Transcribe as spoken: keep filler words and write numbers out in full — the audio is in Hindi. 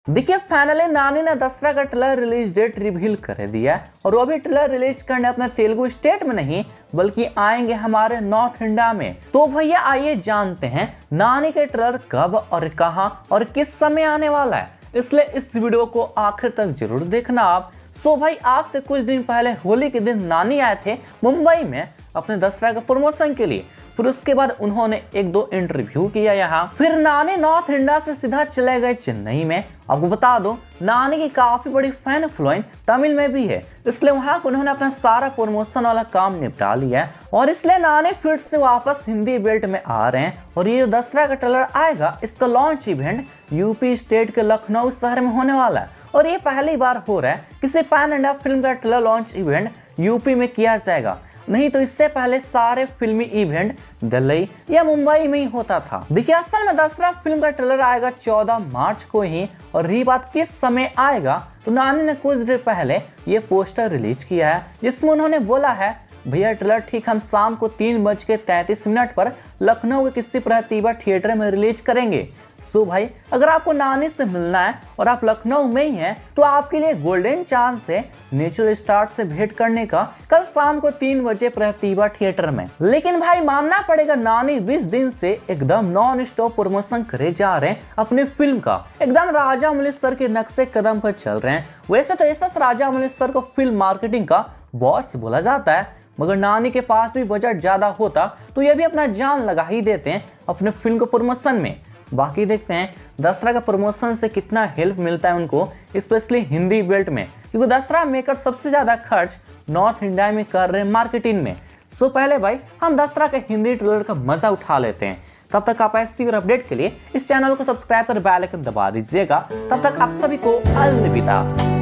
देखिए फाइनली नानी ने दसरा का ट्रेलर रिलीज डेट रिवील कर दिया है और वो भी ट्रेलर रिलीज करने अपने तेलुगु स्टेट में नहीं बल्कि आएंगे हमारे नॉर्थ इंडिया में। तो भैया आइए जानते हैं नानी के ट्रेलर कब और कहां और किस समय आने वाला है, इसलिए इस वीडियो को आखिर तक जरूर देखना आप। सो भाई आज से कुछ दिन पहले होली के दिन नानी आए थे मुंबई में अपने दसरा का प्रमोशन के लिए, फिर उसके बाद उन्होंने एक दो इंटरव्यू किया यहाँ, फिर नानी नॉर्थ इंडिया से सीधा चले गए चेन्नई में। आपको बता दो नानी की काफी बड़ी फैन फॉलोइंग तमिल में भी है, इसलिए वहाँ उन्होंने अपना सारा प्रमोशन वाला काम निपटा लिया है और इसलिए नानी फिर से वापस हिंदी बेल्ट में आ रहे हैं। और ये जो दसरा का ट्रेलर आएगा इसका लॉन्च इवेंट यूपी स्टेट के लखनऊ शहर में होने वाला है और ये पहली बार हो रहा है किसी पैन इंडिया फिल्म का ट्रेलर लॉन्च इवेंट यूपी में किया जाएगा, नहीं तो इससे पहले सारे फिल्मी इवेंट दिल्ली या मुंबई में ही होता था। देखिए असल में दसरा फिल्म का ट्रेलर आएगा चौदह मार्च को ही, और रही बात किस समय आएगा तो नानी ने कुछ देर पहले ये पोस्टर रिलीज किया है जिसमें उन्होंने बोला है भैया ट्रेलर ठीक हम शाम को तीन बज के तैतीस मिनट पर लखनऊ के किसी प्रतिभा थिएटर में रिलीज करेंगे। सो भाई अगर आपको नानी से मिलना है और आप लखनऊ में ही हैं तो आपके लिए गोल्डन चांस है नेचुरल स्टार से भेंट करने का कल शाम को तीन बजे प्रतिभा थिएटर में। लेकिन भाई मानना पड़ेगा नानी बीस दिन से एकदम नॉन स्टॉप प्रमोशन करे जा रहे हैं अपने फिल्म का, एकदम राजामौली सर के नक्शे कदम पर चल रहे हैं। वैसे तो ऐसा राजामौली सर को फिल्म मार्केटिंग का बॉस बोला जाता है, मगर नानी के पास भी बजट ज्यादा होता तो ये भी अपना जान लगा ही देते हैं अपने फिल्म को प्रमोशन में। बाकी देखते हैं दसरा का प्रमोशन से कितना हेल्प मिलता है उनको, स्पेशली हिंदी बेल्ट में, क्योंकि दसरा मेकर सबसे ज्यादा खर्च नॉर्थ इंडिया में कर रहे हैं मार्केटिंग में। सो पहले भाई हम दसरा के हिंदी ट्रेलर का मजा उठा लेते हैं। तब तक आप ऐसी और अपडेट के लिए इस चैनल को सब्सक्राइब कर बेल आइकन दबा दीजिएगा। तब तक आप सभी को अलविदा।